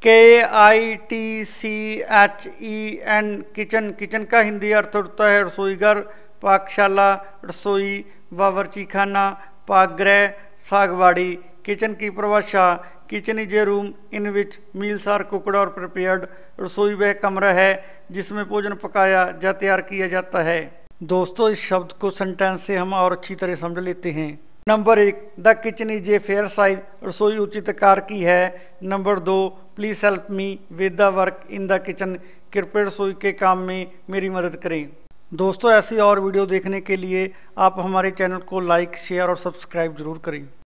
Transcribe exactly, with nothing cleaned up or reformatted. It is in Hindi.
के I T C H E N kitchen. Kitchen का हिंदी अर्थ होता है रसोईघर, पाकशाला, रसोई, बावर्ची खाना, पाकगृह, सागवाड़ी। किचन की परिभाषा, kitchen is a room in which meals are cooked और प्रिपेयर्ड। रसोई वह कमरा है जिसमें भोजन पकाया या तैयार किया जाता है। दोस्तों, इस शब्द को सेंटेंस से हम और अच्छी तरह समझ लेते हैं। नंबर एक, the kitchen is a fair size. रसोई उचित आकार की है। नंबर दो, please help me with the work in the kitchen. कृपया रसोई के काम में मेरी मदद करें। दोस्तों, ऐसी और वीडियो देखने के लिए आप हमारे चैनल को लाइक, शेयर और सब्सक्राइब जरूर करें।